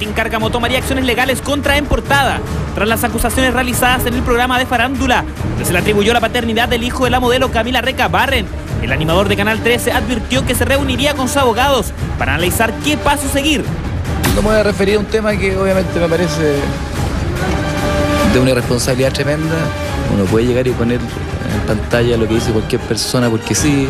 Martín Cárcamo tomaría acciones legales contra En Portada tras las acusaciones realizadas en el programa de farándula, donde se le atribuyó la paternidad del hijo de la modelo Camila Recabarren. El animador de Canal 13 advirtió que se reuniría con sus abogados para analizar qué paso seguir. No me voy a referir a un tema que obviamente me parece de una irresponsabilidad tremenda. Uno puede llegar y poner en pantalla lo que dice cualquier persona porque sí,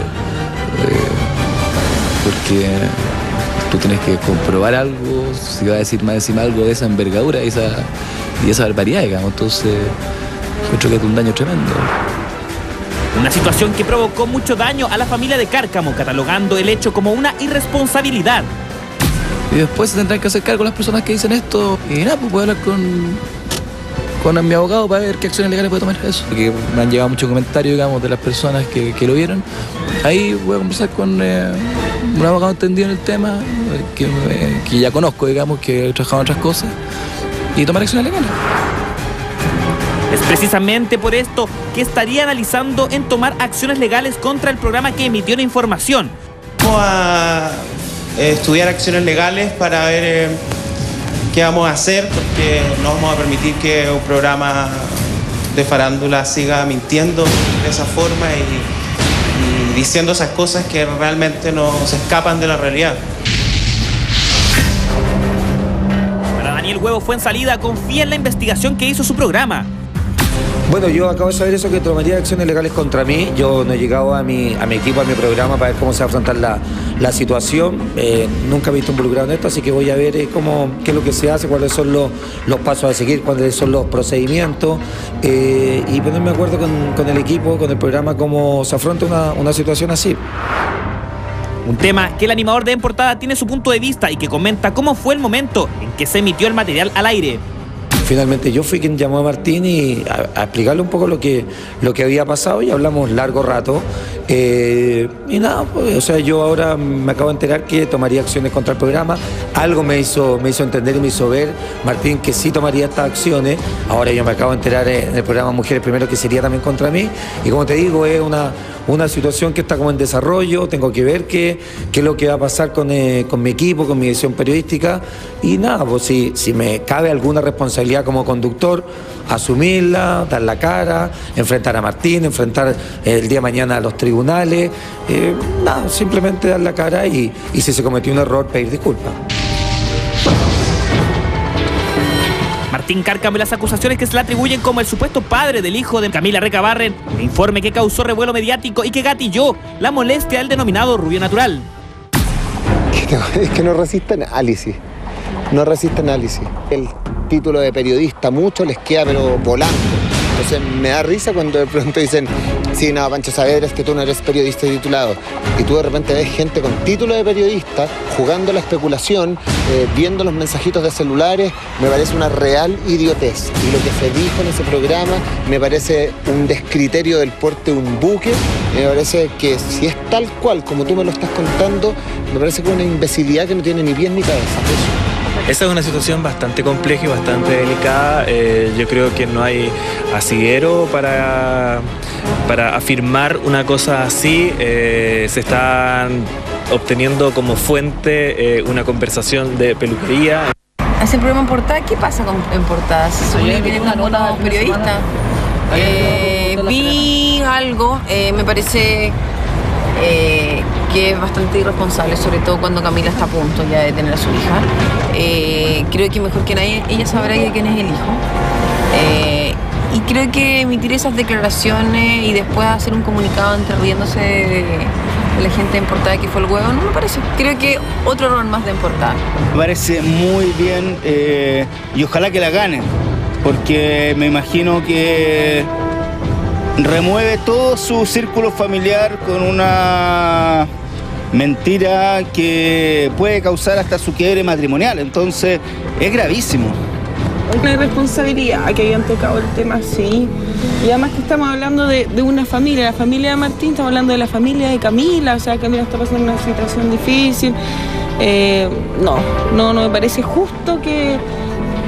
porque tú tienes que comprobar algo, si va a decir más encima algo de esa envergadura y esa barbaridad, digamos. Entonces, encuentro que es un daño tremendo. Una situación que provocó mucho daño a la familia de Cárcamo, catalogando el hecho como una irresponsabilidad. Y después se tendrán que hacer cargo las personas que dicen esto. Y nada, pues voy a hablar con mi abogado para ver qué acciones legales puede tomar eso. Porque me han llegado muchos comentarios, digamos, de las personas que lo vieron. Ahí voy a conversar con un abogado entendido en el tema, que ya conozco, digamos, que he trabajado en otras cosas, y tomar acciones legales. Es precisamente por esto que estaría analizando en tomar acciones legales contra el programa que emitió la información. Vamos a estudiar acciones legales para ver qué vamos a hacer, porque no vamos a permitir que un programa de farándula siga mintiendo de esa forma y diciendo esas cosas que realmente nos escapan de la realidad. Para Daniel Huevo Fuenzalida, confía en la investigación que hizo su programa. Bueno, yo acabo de saber eso, que tomaría acciones legales contra mí. Yo no he llegado a mi equipo, a mi programa, para ver cómo se va a afrontar la situación. Nunca me he visto involucrado en esto, así que voy a ver qué es lo que se hace, cuáles son los pasos a seguir, cuáles son los procedimientos, y ponerme de acuerdo con el equipo, con el programa, cómo se afronta una situación así. Un tema que el animador de En Portada tiene su punto de vista y que comenta cómo fue el momento en que se emitió el material al aire. Finalmente yo fui quien llamó a Martín y a explicarle un poco lo que había pasado, y hablamos largo rato. Y nada, pues, o sea, yo ahora me acabo de enterar que tomaría acciones contra el programa. Algo me hizo entender y me hizo ver Martín que sí tomaría estas acciones. Ahora yo me acabo de enterar en el programa Mujeres Primero que sería también contra mí. Y como te digo, es una situación que está como en desarrollo. Tengo que ver qué es lo que va a pasar con mi equipo, con mi visión periodística. Y nada, pues si me cabe alguna responsabilidad como conductor, asumirla, dar la cara, enfrentar a Martín, enfrentar el día de mañana a los tribunales. Nada, simplemente dar la cara y si se cometió un error, pedir disculpas. Martín Cárcamo y las acusaciones que se le atribuyen como el supuesto padre del hijo de Camila Recabarren, un informe que causó revuelo mediático y que gatilló la molestia del denominado rubio natural. Es que no resiste análisis. No resiste análisis. El título de periodista, mucho les queda pero volando. Entonces me da risa cuando de pronto dicen, sí, no, Pancho Saavedra, es que tú no eres periodista titulado. Y tú de repente ves gente con título de periodista jugando a la especulación, viendo los mensajitos de celulares. Me parece una real idiotez. Y lo que se dijo en ese programa me parece un descriterio del porte de un buque. Me parece que si es tal cual como tú me lo estás contando, me parece que es una imbecilidad que no tiene ni pies ni cabeza. Esa es una situación bastante compleja y bastante delicada. Yo creo que no hay asidero para afirmar una cosa así. Se están obteniendo como fuente una conversación de peluquería. ¿Hace el programa En Portada? ¿Qué pasa En Portada? ¿Se supone que viene como periodista? Vi algo, me parece que es bastante irresponsable, sobre todo cuando Camila está a punto ya de tener a su hija. Creo que mejor que nadie ella sabrá quién es el hijo. Y creo que emitir esas declaraciones y después hacer un comunicado entre riéndose de la gente de En Portada que fue el huevo, no me parece. Creo que otro error más de En Portada. Me parece muy bien y ojalá que la ganen, porque me imagino que remueve todo su círculo familiar con una mentira que puede causar hasta su quiebre matrimonial. Entonces es gravísimo. Una irresponsabilidad que hayan tocado el tema así. Y además que estamos hablando de una familia, la familia de Martín, estamos hablando de la familia de Camila, o sea, Camila está pasando una situación difícil. No me parece justo que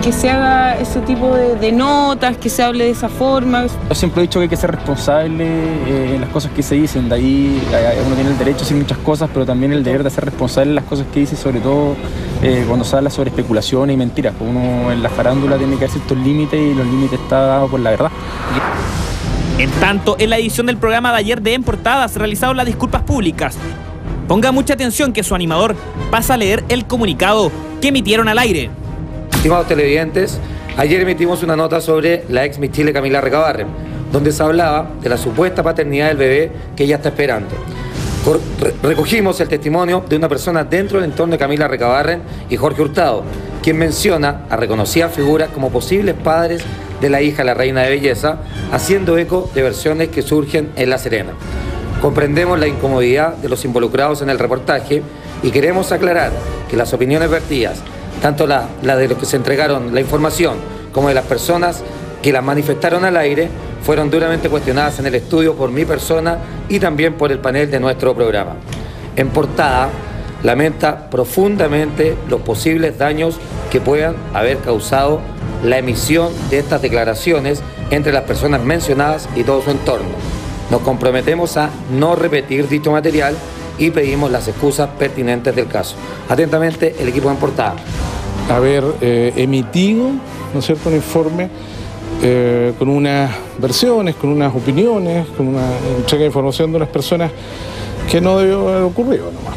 que se haga ese tipo de notas, que se hable de esa forma. Yo siempre he dicho que hay que ser responsable en las cosas que se dicen. De ahí uno tiene el derecho a decir muchas cosas, pero también el deber de ser responsable en las cosas que dice, sobre todo cuando se habla sobre especulaciones y mentiras. Uno en la farándula tiene que hacer ciertos límites y los límites están dados por la verdad. En tanto, en la edición del programa de ayer de En Portada se realizaron las disculpas públicas. Ponga mucha atención que su animador pasa a leer el comunicado que emitieron al aire. Estimados televidentes, ayer emitimos una nota sobre la ex Miss Chile Camila Recabarren, donde se hablaba de la supuesta paternidad del bebé que ella está esperando. Recogimos el testimonio de una persona dentro del entorno de Camila Recabarren y Jorge Hurtado, quien menciona a reconocidas figuras como posibles padres de la hija de la reina de belleza, haciendo eco de versiones que surgen en La Serena. Comprendemos la incomodidad de los involucrados en el reportaje y queremos aclarar que las opiniones vertidas, tanto la de los que se entregaron la información como de las personas que las manifestaron al aire, fueron duramente cuestionadas en el estudio por mi persona y también por el panel de nuestro programa. En Portada, lamenta profundamente los posibles daños que puedan haber causado la emisión de estas declaraciones entre las personas mencionadas y todo su entorno. Nos comprometemos a no repetir dicho material y pedimos las excusas pertinentes del caso. Atentamente, el equipo de En Portada. Haber emitido, ¿no es cierto?, un informe con unas versiones, con unas opiniones, con una entrega de información de unas personas que no debió haber ocurrido nomás.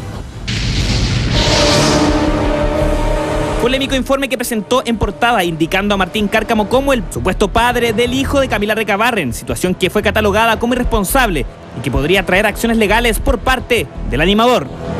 Polémico informe que presentó En Portada, indicando a Martín Cárcamo como el supuesto padre del hijo de Camila Recabarren, situación que fue catalogada como irresponsable y que podría traer acciones legales por parte del animador.